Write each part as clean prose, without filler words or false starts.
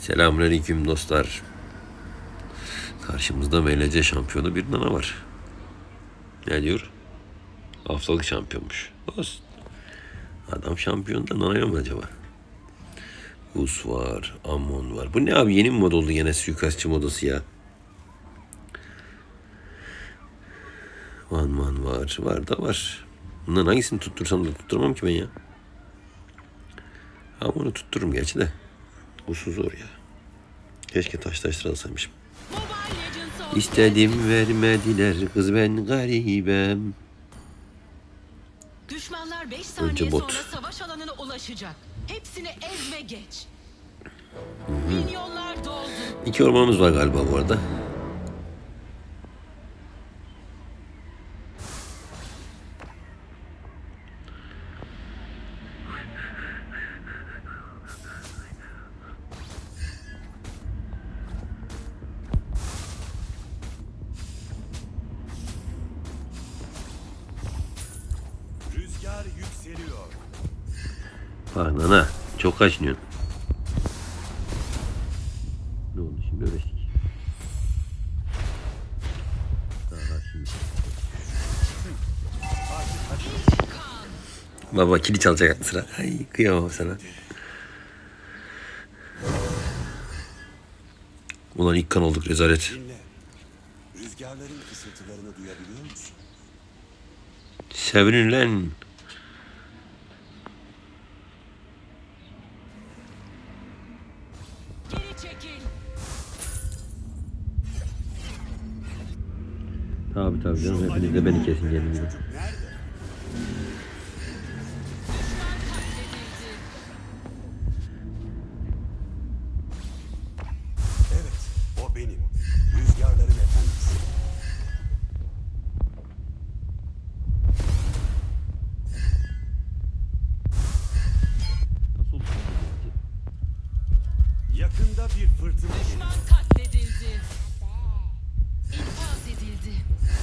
Selamünaleyküm dostlar. Karşımızda MLC şampiyonu bir nana var. Ne diyor? Haftalık şampiyonmuş. Olsun. Adam şampiyon da nanaya mı acaba? Us var, Ammon var. Bu ne abi, yeni mi mod oldu gene suikastçı modası ya? Man var. Var da var. Bundan hangisini tuttursam da tutturmam ki ben ya. Ammon'u tuttururum gerçi de. Us'u zor ya. Keşke taşlar alsaymışım. İstedim vermediler, kız ben garibem. Düşmanlar 5 saniye sonra savaş alanına ulaşacak. Hepsini ez ve geç. Milyonlar doldu. 2 ormanımız var galiba bu arada. Rüzgar yükseliyor. Bak nana, çok kaçınıyorsun. Ne oldu şimdi, öğrettik. Daha şimdi. Baba kili çalacak aklı sıra. Ay kıyamam sana. Ulan ilk kan olduk, rezalet. Dinle. Rüzgarların fısıltılarını duyabiliyor musun? Sevinin lan. Geri çekil. Tabii canım, hepiniz de beni kesin gelin gibi. Nerede? Evet, o benim. Rüzgarların efendisi. Nasıl oldu? Yakında bir fırtına gelir. Düşman katledildi. İnfaz edildi.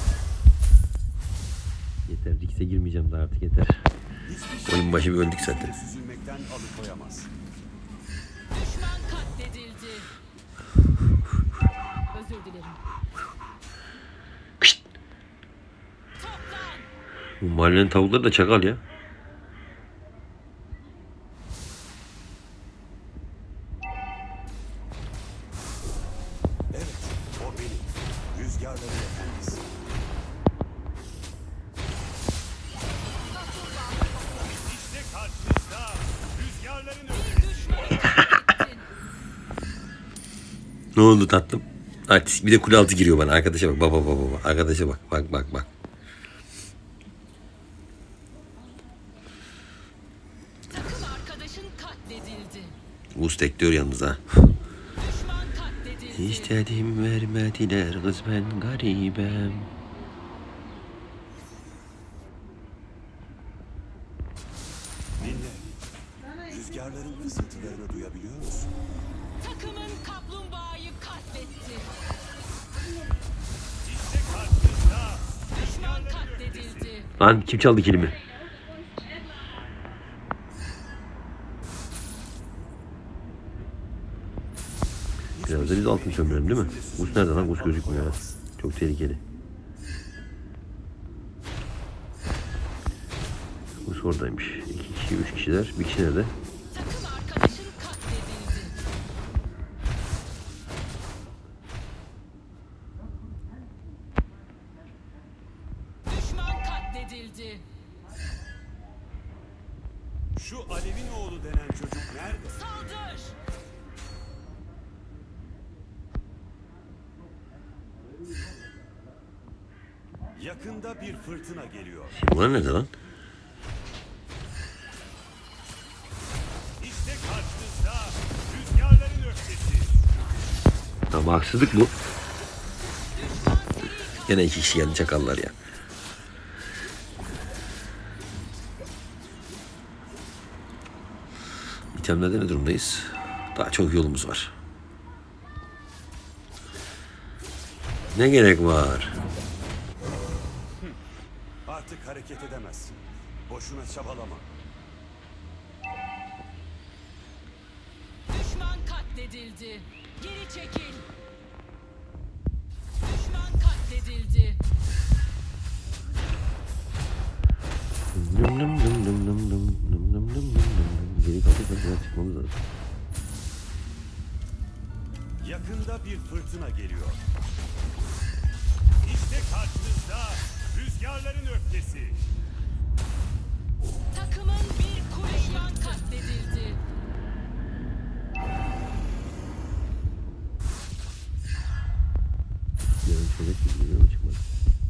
Yeter, Rix'e girmeyeceğim daha artık, yeter. Hiçbir Oyun başı bir öldük zaten. süzülmekten alıkoyamaz. Düşman katledildi. Özür dilerim. Kışt! Toplan. Bu mahallenin tavukları da çakal ya. Evet, o benim. Rüzgarların efendisi. İşte karşınızda rüzgarların öfkesi. Düşman katledildi. Ne oldu tatlım? Artist bir de kule altı giriyor bana. Arkadaşa bak, baba. Arkadaşa bak, bak. Takım arkadaşın katledildi. Us tekliyor yalnız ha. Düşman katledildi. İstedim vermediler, kız ben garibem. Dinle. Rüzgarların fısıltılarını duyabiliyor musun? Takımın kaplumbağayı katletti. İşte karşınızda Düşman katledildi. Lan kim çaldı kilimi? Biraz da biz altın sömürelim değil mi? Us nerede lan? Us gözükmüyor ya. Çok tehlikeli. Us oradaymış. 2 kişi, 3 kişiler. Bir kişi nerede? Takım arkadaşın katledildi. Düşman katledildi. Şu Alev'in oğlu denen çocuk nerede? Saldır. Yakında bir fırtına geliyor. Bunlar nerede lan? İşte karşınızda rüzgarların öfkesi. Ama haksızlık bu. Düşman seri Gene 2 kişi geldi çakallar ya. İtemlerde ne durumdayız? Daha çok yolumuz var. Ne gerek var? Artık hareket edemezsin. Boşuna çabalama. Düşman katledildi. katledildi. Geri çekil. Düşman katledildi. Geri kalkıp çıkmamız lazım. Yakında bir fırtına geliyor. İşte karşınızda rüzgarların öfkesi. Takımın bir kule düşman katledildi. Yarın çocuk gibi geliyor ama çıkmadı.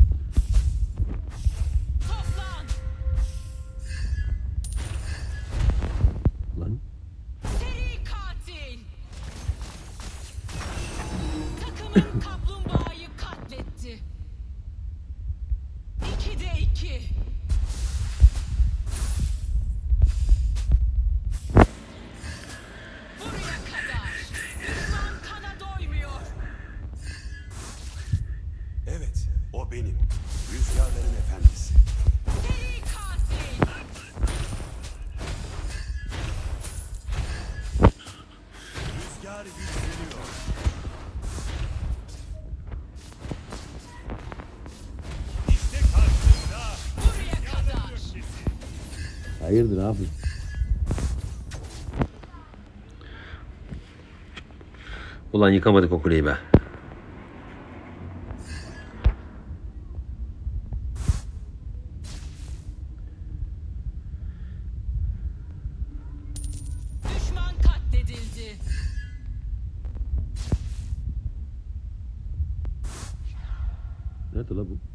Toplan. Lan. Seri katil. Takımın kaplumbağayı katletti. 2'de 2. Buraya kadar. Düşman kana doymuyor. Evet, o benim. Rüzgarların efendisi. Seri katil. Rüzgar yükseliyor. İşte karşınızda Buraya rüzgarların kadar. öfkesi. Hayırdır abi? Ulan yıkamadık o kuleyi be. Düşman katledildi. Nerede la bu?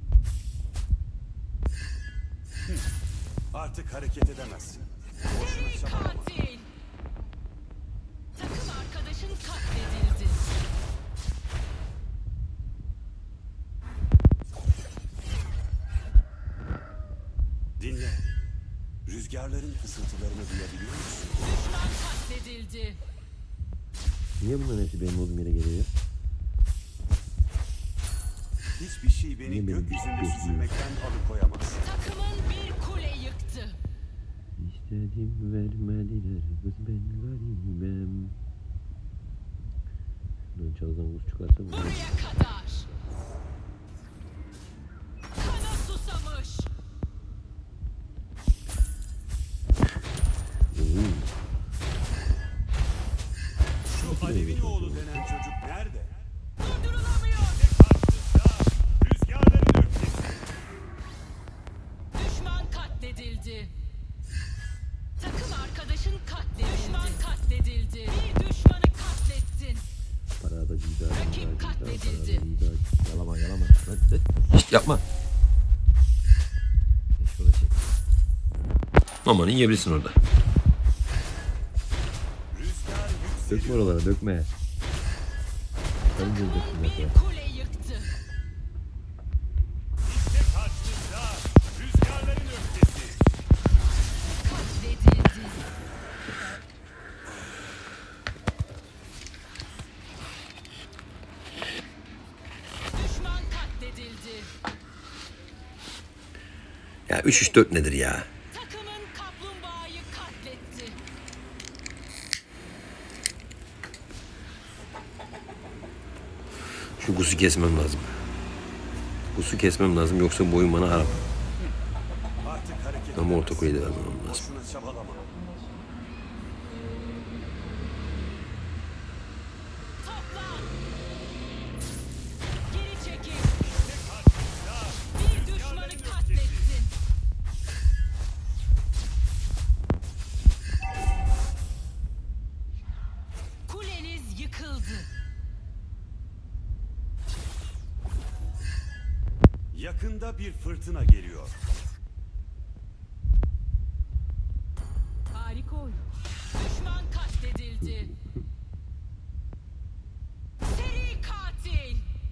Artık hareket edemezsin. Boşuna Seri çabalama. katil. Takım arkadaşın katledildi. Dinle. Rüzgarların fısıltılarını duyabiliyor musun? Düşman katledildi. Niye bunların hepsi benim olduğum yere geliyor? Hiçbir şey beni Niye benim gökyüzünde bir- süzülmekten alıkoyamaz. Takımın bir kule yıktı. İstedim vermediler kız ben garibim. Şuradan çaldan kuş çıkarsa mı? Buraya kadar. Kana susamış. Şu Alev'in oğlu denen çocuk nerede? Durdurulamıyor. Karşınızda rüzgarların öfkesi. Düşman katledildi. Takım arkadaşın katledildi. Düşman katledildi. Bir düşmanı katlettin. Parada cida. Rakip katledildi. Yalama yalama. Lan. Şişt yapma. Şöyle çek. Aman yiyebilirsin orada. Rüzgar Dökme yükseliyor. oralara dökme. Sen de döktün Takımın mesela. bir kule yıktı. İşte karşınızda rüzgarların öfkesi. Katledildi. Düşman katledildi. Ya 3-3-4 nedir ya? Takımın kaplumbağayı katletti. Şu kusu kesmem lazım. Kusu kesmem lazım yoksa boyun bana harap. Artık hareket Ama orta edemezsin. kuleyi de vermem lazım. Boşuna çabalama. Toplan. Geri çekil. İşte karşınızda Bir düşmanı rüzgarların öfkesi. katlettin. Kuleniz yıkıldı. Yakında bir fırtına geliyor. Harika oyun. Düşman katledildi. Seri katil.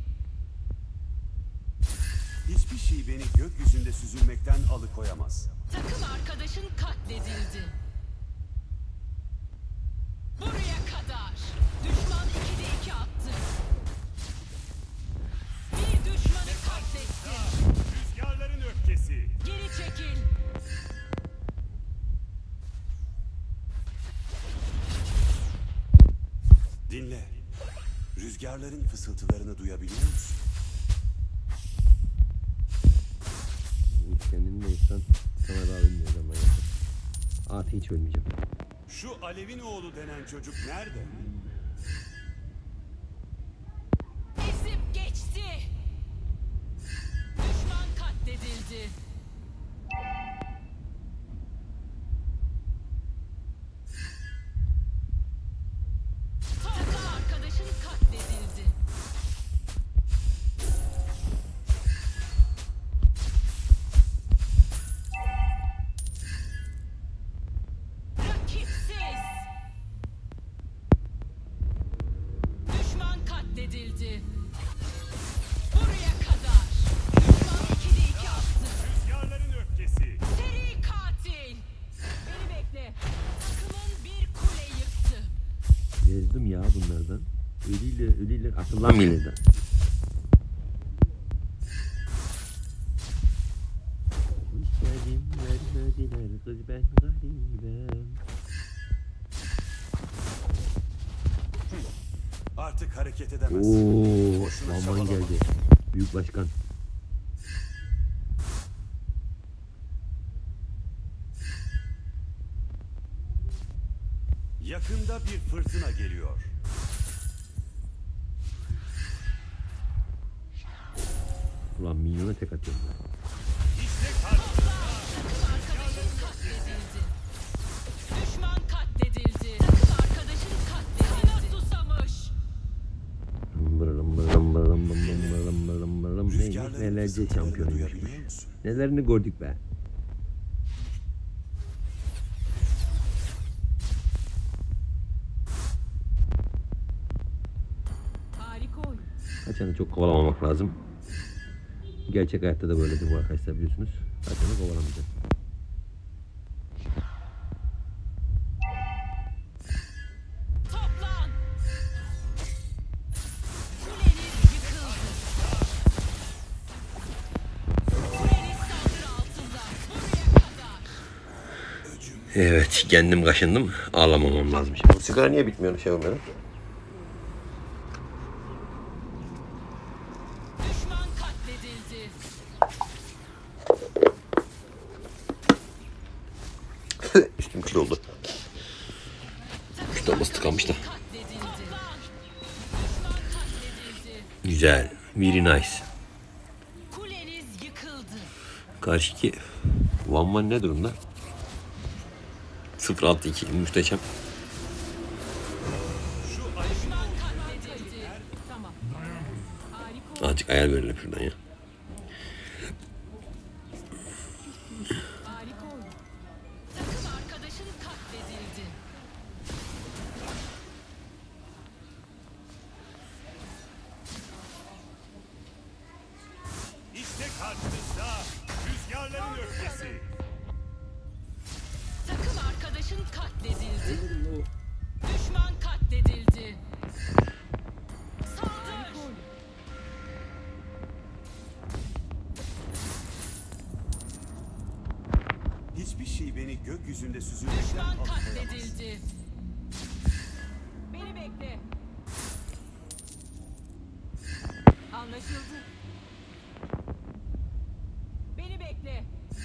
Hiçbir şey beni gökyüzünde süzülmekten alıkoyamaz. Takım arkadaşın katledildi. Buraya kadar. Düşman 2'de 2 attı. Bir düşmanı katletti. Rüzgarların öfkesi. Geri çekil. Dinle. Rüzgarların fısıltılarını duyabiliyor musun? Kendini de insan sana daha bilmiyor zaman yapar. Artık hiç ölmeyeceğim. Şu Alev'in oğlu denen çocuk nerede? Ezip geçti. Düşman katledildi. Takım arkadaşın katledildi. Rakipsiz. Düşman katledildi. Buraya kadar. Düşman 2'de 2 attı. Rüzgarların öfkesi. Seri katil. Beni bekle. Takımın bir kule yıktı. Gezdim ya bunlardan. Ölüyle akıllan gelirdi. İstedim vermediler kız ben garibim. Artık hareket edemezsin. Ooo Boşuna aman çabalama. geldi. Büyük başkan. Yakında bir fırtına geliyor. Ulan milyona tek atıyorum ben. Takım arkadaşın katledildi. Düşman katledildi. Takım arkadaşın katledildi. Kana susamış. Neymiş Rüzgarların nelerce fısıltılarını şampiyonuymuş. duyabiliyor musun? Nelerini gördük be. Harika oyun. Kaçanı çok kovalamamak lazım. Gerçek hayatta da böyledir bu arkadaşlar biliyorsunuz. Kaçanı kovalamayacağız. Toplan. Kuleniz yıkıldı. Kuleniz saldırı altında. Buraya kadar. Evet kendim kaşındım. Ağlamamam lazım şimdi. Bu sigara niye bitmiyor şey benim? Düşman katledildi. Üstüm kül oldu. Şuramız tıkanmış da. Katledildi. Düşman katledildi. Güzel. Very nice. Kuleniz yıkıldı. Karşıki Van Man ne durumda? 0-6-2 muhteşem. Düşman katledildi. Tamam. Harika oyun. Azıcık ayar verelim şuradan ya. Harika oyun. Takım arkadaşın katledildi. İşte karşınızda rüzgarların öfkesi. Takım arkadaşın katledildi. Düşman katledildi. Saldır. Hiçbir şey beni gökyüzünde süzülmekten Düşman alıkoyamaz. katledildi. Beni bekle. Anlaşıldı. Beni bekle.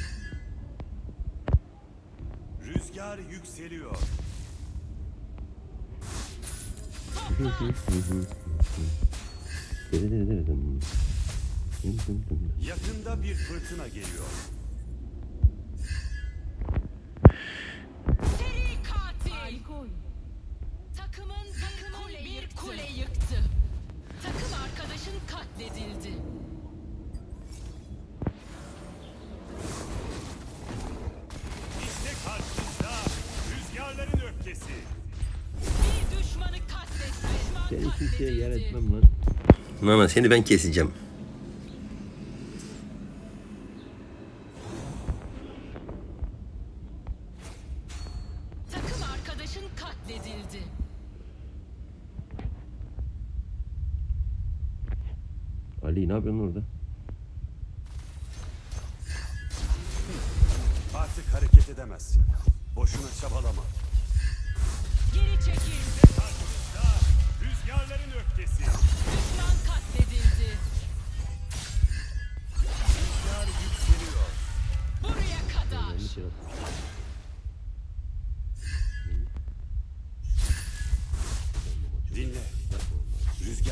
Rüzgar yükseliyor. Yakında bir fırtına geliyor. Seri katil. Harika oyun. Takımın bir kule yıktı. Takım arkadaşın katledildi. İşte karşınızda rüzgarların öfkesi. Bir düşmanı katletti. Düşman Seni kimseye yer katledildi. etmem lan. Nana seni ben keseceğim. Takım arkadaşın katledildi. Ali ne yapıyorsun orada? Artık hareket edemezsin. Boşuna çabalama. Geri çekil. Karşınızda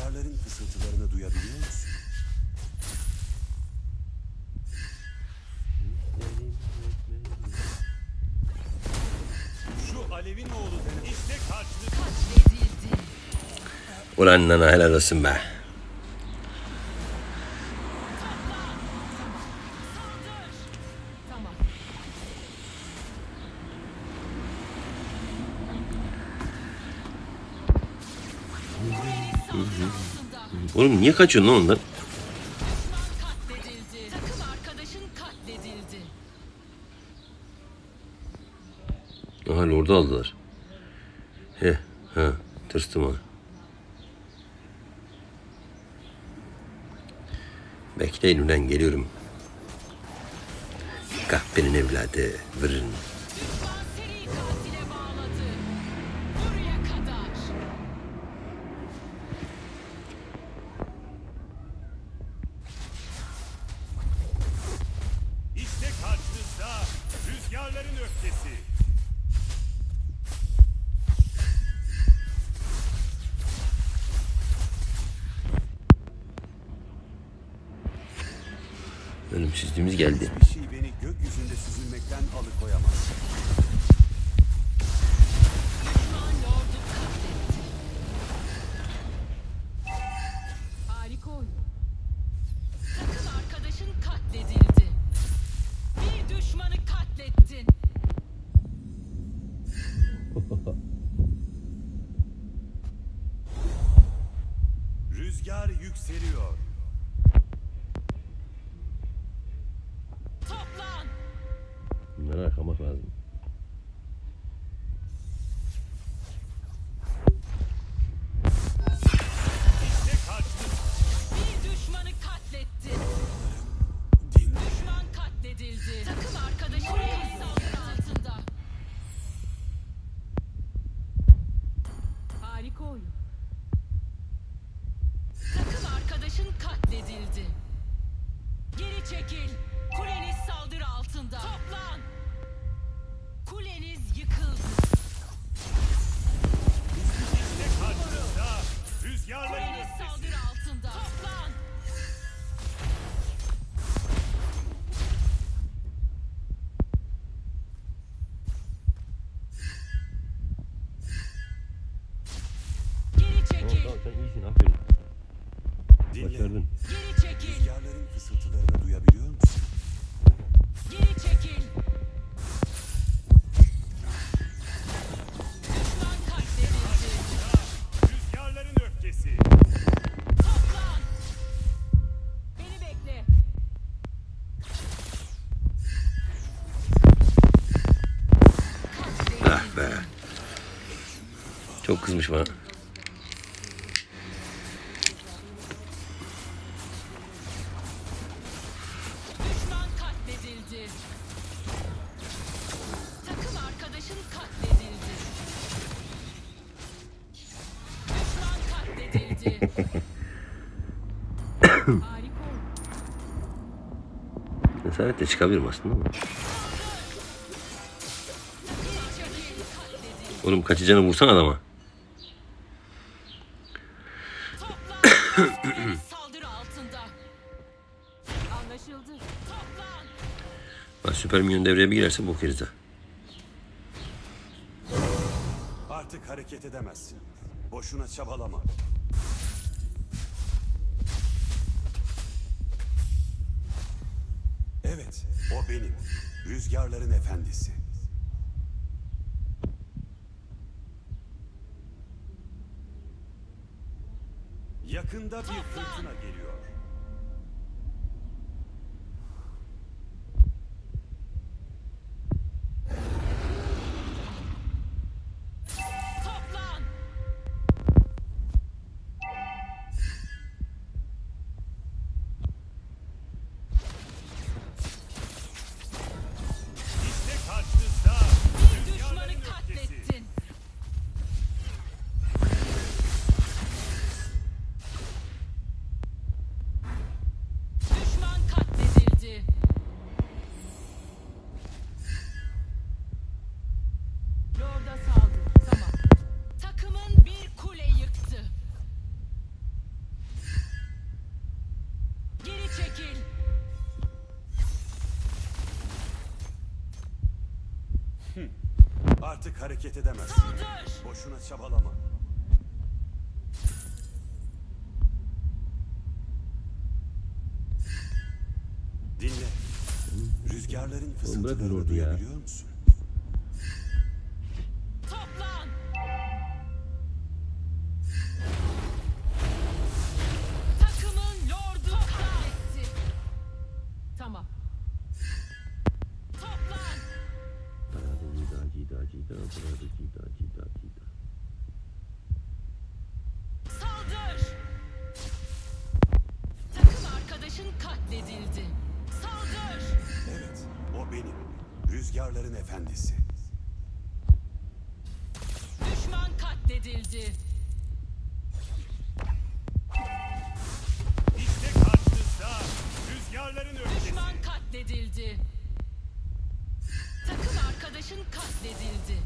Rüzgarların fısıltılarını duyabiliyor musun? Şu Alev'in oğlu denen işte karşılık. Katledildi. Ulan nana helal olsun be. Saldır. Tamam. Kuleniz saldırı altında. Oğlum niye kaçıyorsun lan ondan? Düşman katledildi. Takım arkadaşın katledildi. Aha Lord'u aldılar. Ha tırstım ha. Bekleyin ulan geliyorum. Kahpenin evladı vırın. Düşman seri katile bağladı. Buraya kadar. İşte karşınızda rüzgarların öfkesi. Ölümsüzlüğümüz geldi. Hiçbir şey beni gökyüzünde süzülmekten alıkoyamaz. Düşman lordu katletti. Harika oyun. Takım arkadaşın katledildi. Bir düşmanı katlettin. Rüzgar yükseliyor. Toplan. Bunları arkamak lazım. İşte karşınızda. Bir düşmanı katlettin. Din. Düşman katledildi. Takım arkadaşın saldırı altında. Harika oyun. Takım arkadaşın katledildi. Geri çekil. Kuleniz saldırı altında. Toplan. Kuleniz yıkıldı. İşte karşınızda rüzgarların Kuleniz öfkesi. saldırı altında. Toplan. Geri çekil. Tamam sen iyisin aferin. Dinle. Başardın. Geri çekil. Rüzgarların fısıltılarını duyabiliyor musun? Geri çekil. Düşman katledildi. Rüzgarların öfkesi. Toplan. Beni bekle. Ah be. Çok kızmış bana. Düşman katledildi. Takım arkadaşın katledildi. Düşman katledildi. Harika oyun. Cesaretle çıkabilirim aslında ama. Geri çekil. Katledildi. Oğlum kaçacağını vursan adama. Toplan. Saldırı altında. Anlaşıldı. Toplan. Bak süper minyon devreye bir girerse bok yeriz ha. Artık hareket edemezsin. Boşuna çabalama. Evet, o benim. Rüzgarların efendisi. Yakında bir fırtına geliyor. Toplan. İşte karşınızda Bir düşmanı rüzgarların öfkesi. katlettin. Artık hareket edemezsin. Saldır. Boşuna çabalama. Dinle. Rüzgarların bırak fısıltılarını vururdu ya. duyabiliyor musun? Toplan. Takımın lordu katletti. Tamam. Toplan. Saldır. Takım arkadaşın katledildi. Saldır. Evet, o benim. Rüzgarların efendisi. Düşman katledildi. İşte karşınızda rüzgarların öfkesi. Düşman katledildi. Takım arkadaşın katledildi.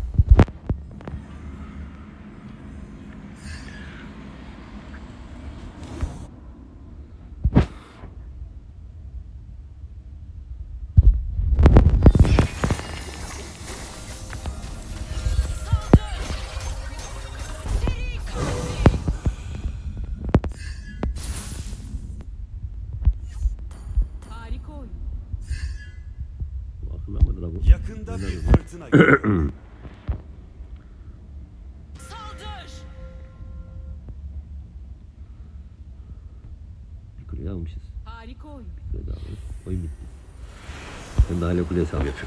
Saldır. Seri katil. Harika oyun. Yakında bir fırtına geliyor. Saldır. Bir kuleyi almışız. Harika oyun. Şöyle daha alırız. Oyun bitti. Ben de hala kule hesabı yapıyorum.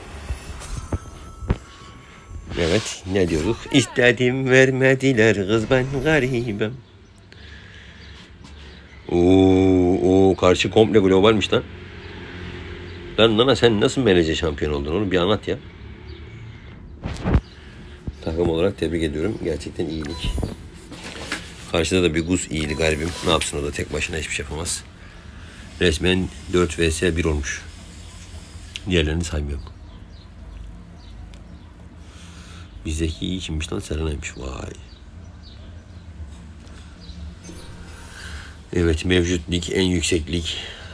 Evet, ne diyorduk? İstedim vermediler kız ben garibim. Oo, karşı komple globalmiş lan. Lan Nana sen nasıl MLC şampiyon oldun onu bir anlat ya. Takım olarak tebrik ediyorum. Gerçekten iyilik. Karşıda da bir Gus iyiydi garibim. Ne yapsın o da tek başına hiçbir şey yapamaz. Resmen 4 vs 1 olmuş. Diğerlerini saymıyorum. Bizdeki iyi kimmiş lan? Serenay'mış. Vay. Evet, mevcut lig en yüksek lig.